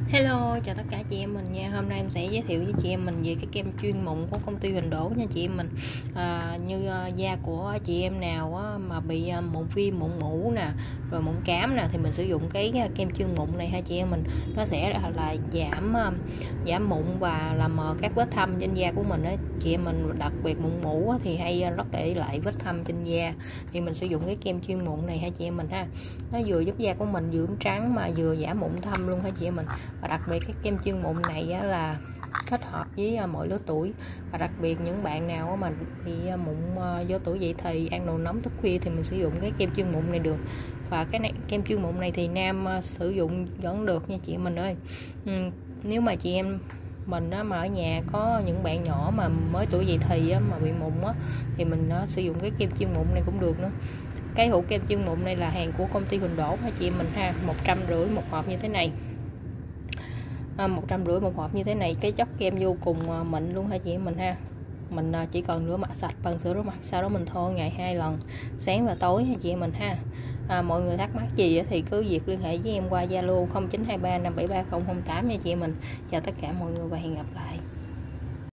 Hello, chào tất cả chị em mình nha. Hôm nay em sẽ giới thiệu với chị em mình về cái kem chuyên mụn của công ty Huỳnh Đỗ nha chị em mình. Da của chị em nào mà bị mụn viêm, mụn mủ nè, rồi mụn cám nè thì mình sử dụng cái kem chuyên mụn này ha chị em mình. Nó sẽ là giảm mụn và làm mờ các vết thâm trên da của mình á. Chị em mình đặc biệt mụn mủ thì hay rất để lại vết thâm trên da, thì mình sử dụng cái kem chuyên mụn này ha chị em mình ha. Nó vừa giúp da của mình dưỡng trắng mà vừa giảm mụn thâm luôn ha chị em mình. Và đặc biệt cái kem chuyên mụn này là thích hợp với mọi lứa tuổi, và đặc biệt những bạn nào mà bị mụn do tuổi dậy thì, ăn đồ nóng thức khuya thì mình sử dụng cái kem chuyên mụn này được. Và cái này, kem chuyên mụn này thì nam sử dụng vẫn được nha chị mình ơi. Nếu mà chị em mình mà ở nhà có những bạn nhỏ mà mới tuổi dậy thì mà bị mụn thì mình sử dụng cái kem chuyên mụn này cũng được nữa. Cái hũ kem chuyên mụn này là hàng của công ty Huỳnh Đỗ ha chị em mình ha, 150 một hộp như thế này. 150 một hộp như thế này. Cái chất kem vô cùng mịn luôn ha chị em mình ha. Mình chỉ cần rửa mặt sạch bằng sữa rửa mặt, sau đó mình thoa ngày 2 lần, sáng và tối ha chị em mình ha. Mọi người thắc mắc gì thì cứ việc liên hệ với em qua Zalo 0923 573 008 nha chị em mình. Chào tất cả mọi người và hẹn gặp lại.